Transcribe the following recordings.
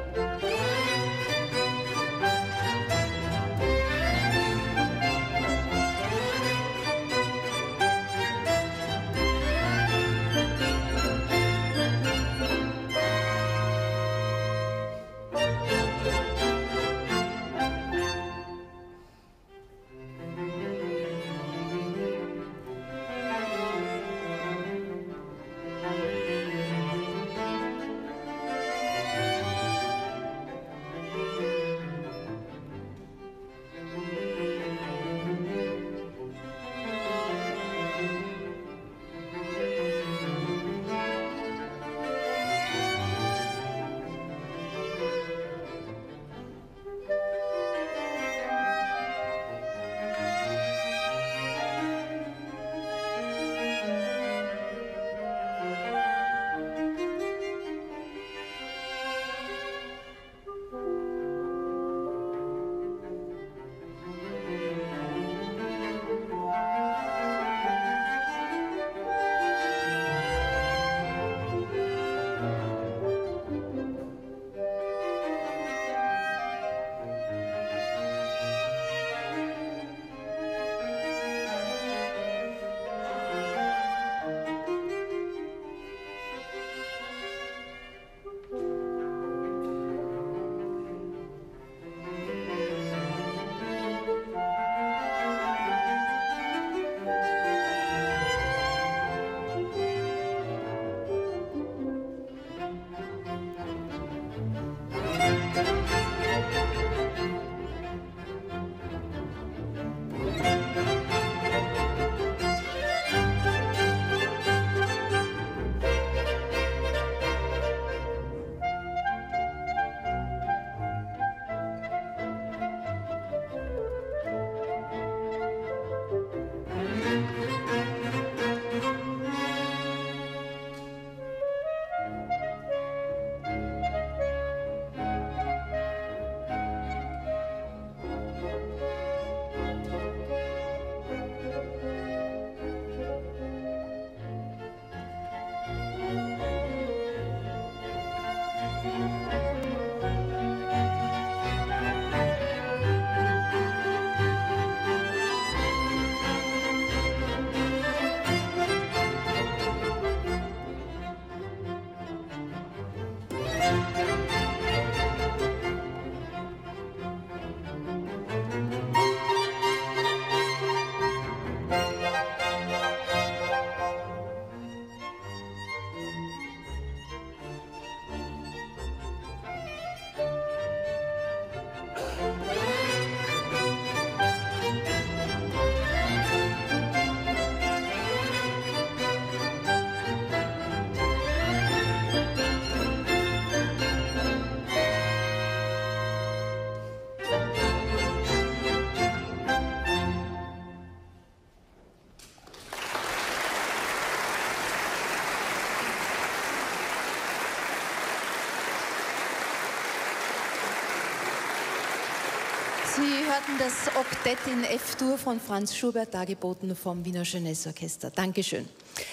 Sie hörten das Oktett in F-Dur von Franz Schubert, dargeboten vom Wiener Jeunesse Orchester. Dankeschön.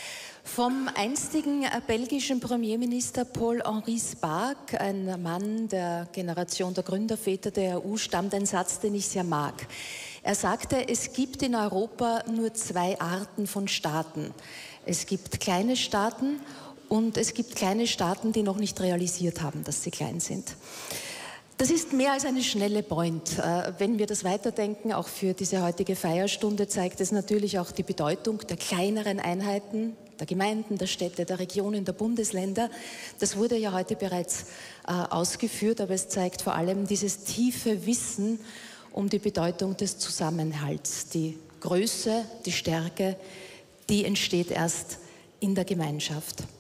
Vom einstigen belgischen Premierminister Paul-Henri Spaak, ein Mann der Generation der Gründerväter der EU, stammt ein Satz, den ich sehr mag. Er sagte, es gibt in Europa nur zwei Arten von Staaten. Es gibt kleine Staaten und es gibt kleine Staaten, die noch nicht realisiert haben, dass sie klein sind. Das ist mehr als eine schnelle Point. Wenn wir das weiterdenken, auch für diese heutige Feierstunde, zeigt es natürlich auch die Bedeutung der kleineren Einheiten, der Gemeinden, der Städte, der Regionen, der Bundesländer. Das wurde ja heute bereits ausgeführt, aber es zeigt vor allem dieses tiefe Wissen um die Bedeutung des Zusammenhalts. Die Größe, die Stärke, die entsteht erst in der Gemeinschaft.